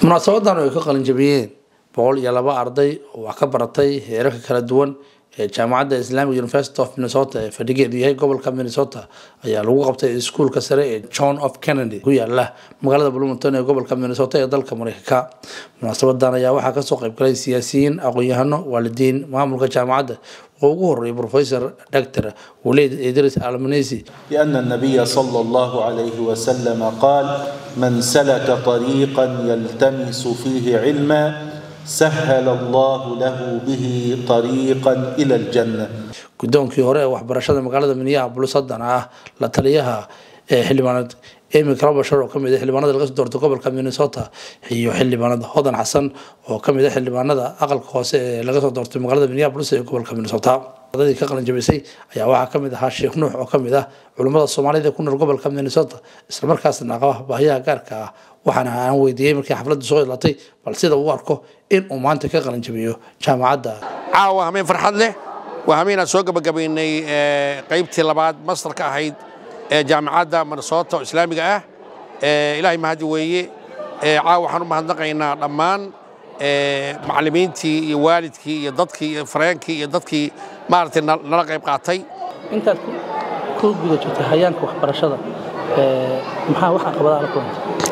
munaasabadan ay ka qalin jabiyeen 102 arday oo wax ka baratay heerarka kala duwan ee jaamacadda Islamic University of Minnesota ee fadhigeedu yahay gobolka Minnesota ayaa lagu qabtay iskuulka sare ee John F Kennedy ku yaala magaalada Bloomington ee gobolka Minnesota ee dalka Mareykanka. Munaasabadan ayaa waxaa ka soo qayb galay siyaasiyiin, aqoon-yahano, waalidiin, maamulka jaamacadda ugu horeeyay Professor Dr. Waleed Idris Almanisi. لأن النبي صلى الله عليه وسلم قال: من سلك طريقا يلتمس فيه علما سهل الله له به طريقا إلى الجنة. gudoonkii hore waxbarashada magaalada Minneapolis haddana la taliyaha xildhibaanad Amy Klobuchar oo kamid ah xildhibaanada laga soo doortay gobolka Minnesota iyo xildhibaanada Hodan Xasan oo kamid ah xildhibaanada aqalka hoose ee laga soo doortay magaalada Minneapolis ee gobolka Minnesota. ardayda ka qalin jabisay ayaa waxaa kamid ah Sheekh Nuux oo kamid ah culimada Soomaalida ku nool gobolka Minnesota isla markaasna qaba baahiyaha gaarka ah. waxaana aan weydiiyay markii xafladdu soo idlatay bal sida uu arko in uu maanta ka qalin jabiyo jaamacadda. caawa hameen farxad leh وهمينا سوق بقبيني قيبتي لبعض مصر كأحيد جامعة منصوت إسلامية إلهي مهدي ويي عاو حنو مهندقينا لمان معلمين تي والدكي يضدكي فرانكي يضدكي مارتي نلقى قاطي أنت كل جودة تهيانك وحبرشة محا وحا قبضاء لكم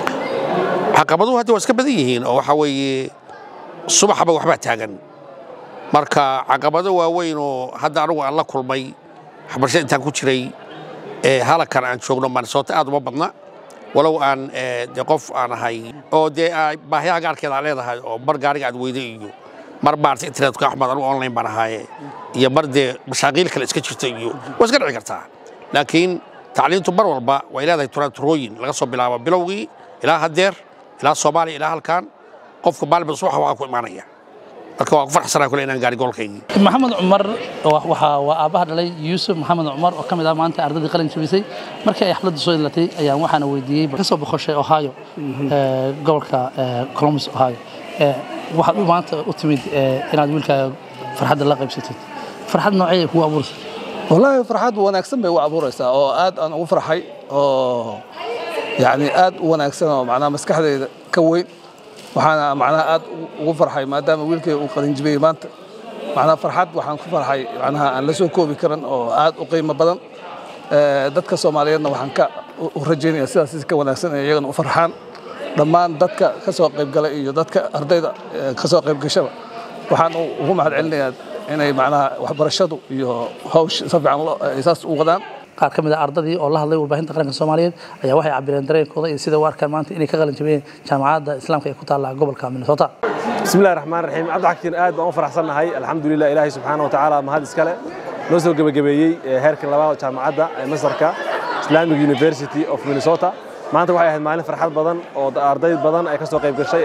عقبضوها دي واسكا بديهين أو حوي الصبح أبا وحبا تاغن marka caqabado waaweyn oo hadda anigu aan la kulmay waxbarashada intaan ku jiray halkan aan joogno Minnesota aad uma badna walow aan qof aan ahay oo baahiyaha gaarkeeda aan leedahay oo mar gaariga aad weyday iyo mar baarta internetka axmad anigu online baan ahay iyo mar mashaaqiil kale iska jirta iyo waa iska dhici kartaa laakiin tacliintu mar walba way leedahay turooyin laga soo bilaabo bilowgii ilaa hadeer ilaa Soomaaliya ilaa halkan qofka maalin subax waa ku imaanaya فرحسنا كل إن قاري قول كيني. محمد عمر وأباه دلي يوسف محمد عمر وكم إذا ما أنت أردت قلنا شبيسي مركي يحلد الصيد التي أيام وحنا ودي بس بخش أوهايو قول كولومبوس أوهايو واحد ما أنت أتمد إن عدول فرحد الله قيب ستة فرحد نوعية هو أبورس والله فرحد وأنا أقسم به أبورس أو آد أنا أفرحي يعني آد وأنا أقسم معناه مسكح كوي waxaan macnaha aad ugu farxay maadaama wiilkay uu qalin jabiyay maanta macnaha farxad waxaan ku farxay macnaha aan la soo koobi karin oo aad u qiimo badan dadka Soomaaliyeedna waxaan ka rajaynayaa sidaas ka wanaagsan ee iyagana u farxaan dhammaan dadka ka soo qayb galay iyo dadka ardayda ka soo qayb gashaba waxaan ugu mahadcelinayaa inay macnaha waxbarashadu iyo hawsh si fiican loo isaas u wadaan qaar kamid ah ardadii oo la hadlay warbaahinta qaranka Soomaaliyeed ayaa waxay cabireen dareenkooda iyo sida warkaan maanta inay ka qalin jabiyeen jaamacadda Islaamka ee ku taala gobolka Minnesota. Bismillahir Rahmanir Rahiim. Abdi Xakiin aad baan u faraxsanahay. Alxamdulillah Ilaahay subhanahu wa ta'ala mahad iskale. Noo soo gabagabeeyay heerka labaad jaamacadda Masarka Islamic University of Minnesota. maanta waxay ahayd maalin farxad badan oo arday badan ay ka soo qayb gashay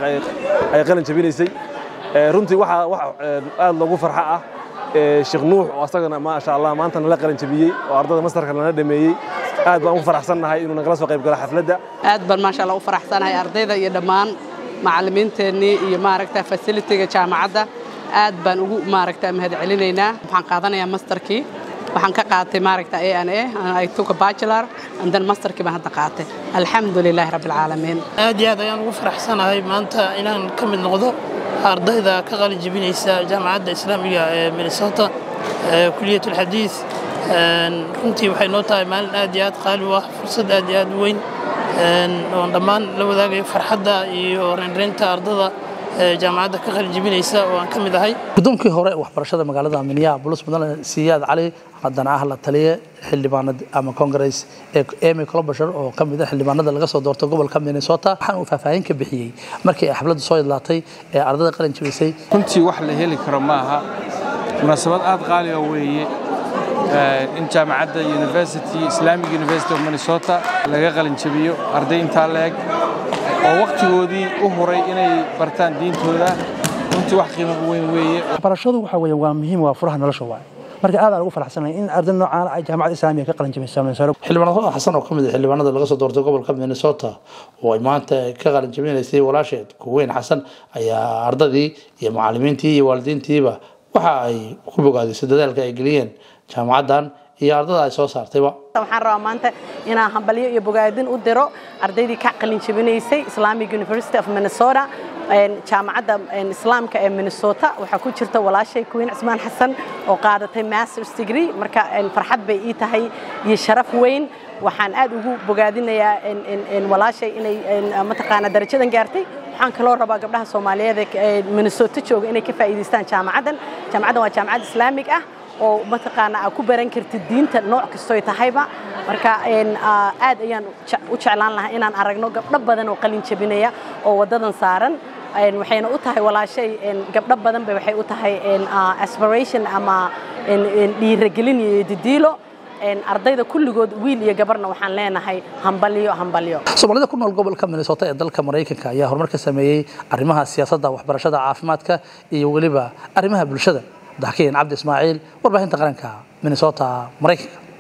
ay qalin jabinaysay. runtii waxa aad loogu farxa ah Sheekh Nuux oo asagana ma sha Allah maanta la qalin jabiyay oo ardayda mastarka lana dhameeyay aad baan u faraxsanahay inuu nagala soo qayb galo xafladda aad baan ma sha Allah u faraxsanahay ardayda iyo dhamaan macallimiinteennii iyo maaragta facility-ga jaamacadda aad baan ugu maaragta mahad celinaynaa waxaan qaadanayaa masterkii waxaan ka qaatay maaragta ANA I took a bachelor and then masterkii baan hadda qaatay alxamdulillah rabbil caalamiin aad iyo aad ayaan ugu faraxsanahay maanta inaan ka mid noqdo ardayda ka qalin jabinaysa jaamacadda Islaamiga ee Minnesota kulliyadda xadiis runtii waxay noo tahay maalin aad iyo aad qaali ah fursad aad iyo aad weyn oo dhammaan la wadaagayo farxadda iyo reynta ardayda jaamacadda ka qalin jabinaysa oo aan ka mid ahay gudoonkii hore waxbarashada magaalada Minneapolis mudane Siyaad Cali haddana la taliye xildhibaanad ama Congress ee Amy Klobuchar oo ka mid ah xildhibaanada laga soo doortay gobolka Minnesota waxaan uu faahfaahin ka bixiyay markii ay xafladdu soo idlaatay ee ardayda qalin jabisay runtii wax la heli karo maaha munaasabad aad qaali ah weeye in jaamacadda Islamic University of Minnesota laga qalin jabiyo arday inta leeg oo waqtigoodii u horay inay bartaan diintooda runtii wax qiimo weyn weeye barashadu waxa weeye waa muhiim waa furaha nolosha waa marka aad aan ugu faraxsanahay in arday noocaan ay jaamacadda Islaamiga ka qalin jabiyeen xildhibaan Hodan Xasan oo kamid ah xildhibaanada laga soo doortay gobolka Minnesota oo ay maanta ka qalin jabinaysay walaasheed Kuweyn Xasan ayaa ardadii iyo macallimiintii iyo waalidiintiiba waxa ay ku bogaadisay dadaalka ay geliyeen jaamacaddan iyo ardada ay soo saartayba. waxaan rabaa maanta inaan hambalyo iyo bogaadin u diro ardaydii ka qalin jabinaysay Islamic University of Minnesota jaamacadda islaamka ee Minnesota waxa ku jirta walaashay Queen Ismaan Xasan oo qaadatay master's degree marka farxad bay ii tahay iyo sharaf weyn waxaan aad ugu bogaadinayaa in walaashay inay mataqaana darajadan gaartay waxaan kaloo rabaa gabdhaha Soomaaliyeed ee Minnesota jooga inay ka faa'iideystaan jaamacaddan waa jaamacad islaamig ah oo mataqaana ku baran kartid diinta nooc kasto ay tahayba marka aad ayaan u jeclaan lahaa inaan aragno gabdho badan oo qalin jabinaya oo wadadan saaran waxayna u tahay walaashay gabdho badan bay waxay u tahay aspiration ama dhiirigelin iyo didiilo ardayda kulligood wiil iyo gabarna waxaan leenahay hambalyo Soomaalida ku nool gobolka Minnesota ee dalka Mareykanka ayaa horumar ka sameeyay arrimaha siyaasadda waxbarashada caafimaadka iyo waliba arrimaha bulshada. Daxkeen Cabdi Ismaaciil warbaahinta qaranka Minnesota Mareykanka.